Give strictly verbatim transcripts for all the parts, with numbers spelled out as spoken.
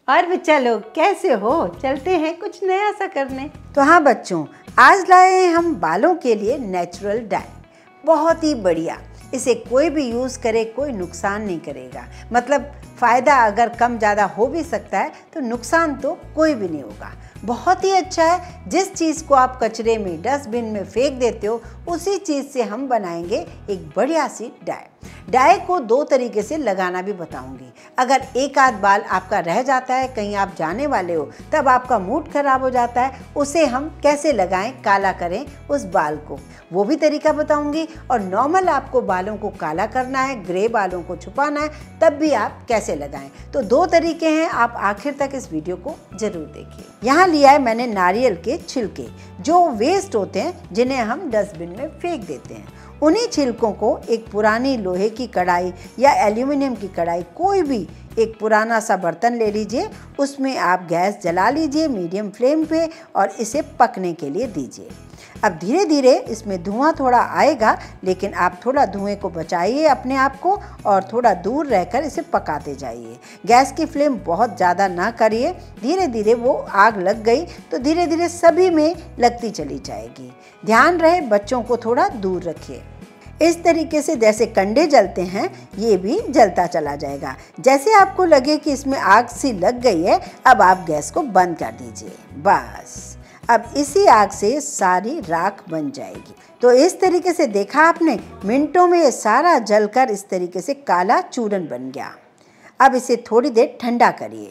और बच्चा लोग कैसे हो? चलते हैं कुछ नया सा करने। तो हाँ बच्चों, आज लाए हैं हम बालों के लिए नेचुरल डाई। बहुत ही बढ़िया, इसे कोई भी यूज़ करे कोई नुकसान नहीं करेगा। मतलब फ़ायदा अगर कम ज़्यादा हो भी सकता है तो नुकसान तो कोई भी नहीं होगा। बहुत ही अच्छा है। जिस चीज़ को आप कचरे में डस्टबिन में फेंक देते हो उसी चीज़ से हम बनाएंगे एक बढ़िया सी डाई। डाई को दो तरीके से लगाना भी बताऊंगी। अगर एक आध बाल आपका रह जाता है, कहीं आप जाने वाले हो, तब आपका मूड खराब हो जाता है, उसे हम कैसे लगाएं, काला करें उस बाल को, वो भी तरीका बताऊंगी। और नॉर्मल आपको बालों को काला करना है, ग्रे बालों को छुपाना है, तब भी आप कैसे लगाएं। तो दो तरीके हैं, आप आखिर तक इस वीडियो को जरूर देखिए। यहाँ लिया है मैंने नारियल के छिलके, जो वेस्ट होते हैं जिन्हें हम डस्टबिन में फेंक देते हैं। उन्हीं छिलकों को एक पुरानी लोहे की कढ़ाई या एल्यूमिनियम की कढ़ाई, कोई भी एक पुराना सा बर्तन ले लीजिए, उसमें आप गैस जला लीजिए मीडियम फ्लेम पे और इसे पकने के लिए दीजिए। अब धीरे धीरे इसमें धुआं थोड़ा आएगा, लेकिन आप थोड़ा धुएं को बचाइए अपने आप को और थोड़ा दूर रहकर इसे पकाते जाइए। गैस की फ्लेम बहुत ज़्यादा ना करिए, धीरे धीरे वो आग लग गई तो धीरे धीरे सभी में लगती चली जाएगी। ध्यान रहे बच्चों को थोड़ा दूर रखिए। इस तरीके से जैसे कंडे जलते हैं ये भी जलता चला जाएगा। जैसे आपको लगे कि इसमें आग सी लग गई है, अब आप गैस को बंद कर दीजिए। बस अब इसी आग से सारी राख बन जाएगी। तो इस तरीके से देखा आपने, मिनटों में ये सारा जलकर इस तरीके से काला चूरन बन गया। अब इसे थोड़ी देर ठंडा करिए।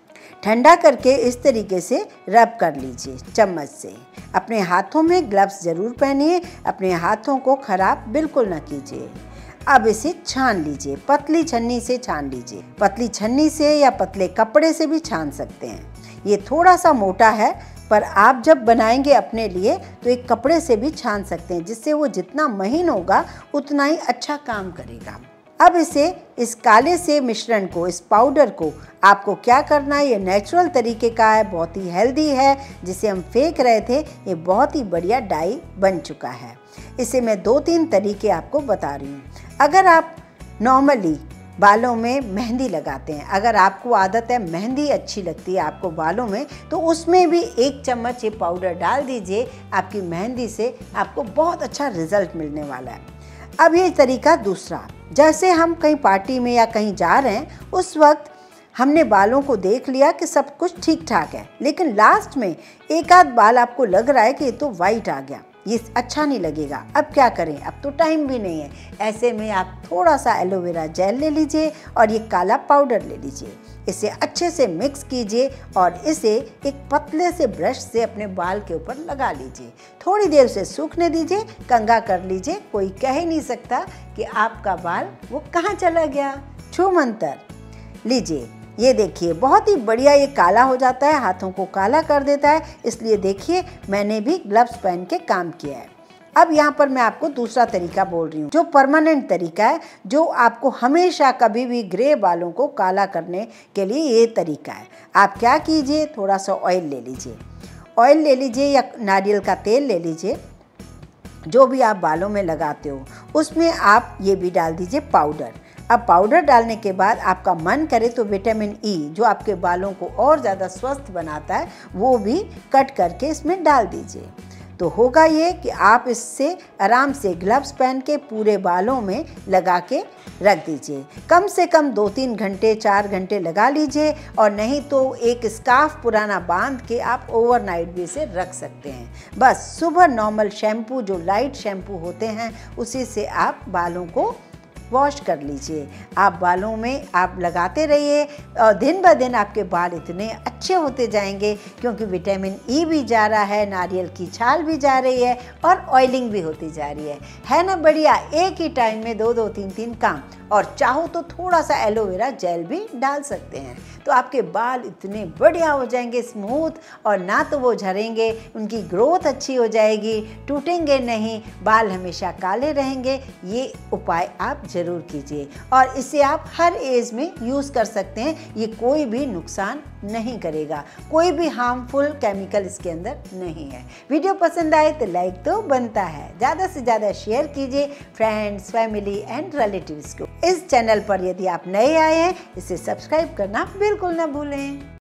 ठंडा करके इस तरीके से रब कर लीजिए चम्मच से। अपने हाथों में ग्लव्स ज़रूर पहनिए, अपने हाथों को ख़राब बिल्कुल ना कीजिए। अब इसे छान लीजिए, पतली छन्नी से छान लीजिए। पतली छन्नी से या पतले कपड़े से भी छान सकते हैं। ये थोड़ा सा मोटा है, पर आप जब बनाएंगे अपने लिए तो एक कपड़े से भी छान सकते हैं, जिससे वो जितना महीन होगा उतना ही अच्छा काम करेगा। अब इसे इस काले से मिश्रण को, इस पाउडर को आपको क्या करना है, ये नेचुरल तरीके का है, बहुत ही हेल्दी है। जिसे हम फेंक रहे थे ये बहुत ही बढ़िया डाई बन चुका है। इसे मैं दो तीन तरीके आपको बता रही हूँ। अगर आप नॉर्मली बालों में मेहंदी लगाते हैं, अगर आपको आदत है मेहंदी अच्छी लगती है आपको बालों में, तो उसमें भी एक चम्मच ये पाउडर डाल दीजिए। आपकी मेहंदी से आपको बहुत अच्छा रिजल्ट मिलने वाला है। अब ये तरीका दूसरा, जैसे हम कहीं पार्टी में या कहीं जा रहे हैं, उस वक्त हमने बालों को देख लिया कि सब कुछ ठीक ठाक है, लेकिन लास्ट में एक आध बाल आपको लग रहा है कि ये तो वाइट आ गया, ये अच्छा नहीं लगेगा। अब क्या करें, अब तो टाइम भी नहीं है। ऐसे में आप थोड़ा सा एलोवेरा जेल ले लीजिए और ये काला पाउडर ले लीजिए। इसे अच्छे से मिक्स कीजिए और इसे एक पतले से ब्रश से अपने बाल के ऊपर लगा लीजिए। थोड़ी देर से सूखने दीजिए, कंघा कर लीजिए। कोई कह ही नहीं सकता कि आपका बाल वो कहाँ चला गया। छू मंतर लीजिए, ये देखिए बहुत ही बढ़िया ये काला हो जाता है, हाथों को काला कर देता है। इसलिए देखिए मैंने भी ग्लव्स पहन के काम किया है। अब यहाँ पर मैं आपको दूसरा तरीका बोल रही हूँ, जो परमानेंट तरीका है, जो आपको हमेशा कभी भी ग्रे बालों को काला करने के लिए ये तरीका है। आप क्या कीजिए, थोड़ा सा ऑयल ले लीजिए। ऑयल ले लीजिए या नारियल का तेल ले लीजिए, जो भी आप बालों में लगाते हो, उसमें आप ये भी डाल दीजिए पाउडर। अब पाउडर डालने के बाद आपका मन करे तो विटामिन ई, जो आपके बालों को और ज़्यादा स्वस्थ बनाता है, वो भी कट करके इसमें डाल दीजिए। तो होगा ये कि आप इससे आराम से ग्लव्स पहन के पूरे बालों में लगा के रख दीजिए। कम से कम दो तीन घंटे चार घंटे लगा लीजिए, और नहीं तो एक स्कार्फ पुराना बांध के आप ओवरनाइट भी इसे रख सकते हैं। बस सुबह नॉर्मल शैम्पू, जो लाइट शैम्पू होते हैं, उसी से आप बालों को वॉश कर लीजिए। आप बालों में आप लगाते रहिए और दिन ब दिन आपके बाल इतने अच्छे होते जाएंगे, क्योंकि विटामिन ई भी जा रहा है, नारियल की छाल भी जा रही है और ऑयलिंग भी होती जा रही है। है ना बढ़िया, एक ही टाइम में दो दो तीन तीन काम। और चाहो तो थोड़ा सा एलोवेरा जेल भी डाल सकते हैं, तो आपके बाल इतने बढ़िया हो जाएंगे, स्मूथ, और ना तो वो झड़ेंगे, उनकी ग्रोथ अच्छी हो जाएगी, टूटेंगे नहीं, बाल हमेशा काले रहेंगे। ये उपाय आप ज़रूर कीजिए और इसे आप हर एज में यूज़ कर सकते हैं। ये कोई भी नुकसान नहीं करेगा, कोई भी हार्मफुल केमिकल इसके अंदर नहीं है। वीडियो पसंद आए तो लाइक तो बनता है, ज़्यादा से ज़्यादा शेयर कीजिए फ्रेंड्स, फैमिली एंड रिलेटिव्स को। इस चैनल पर यदि आप नए आए हैं, इसे सब्सक्राइब करना बिल्कुल ना भूलें।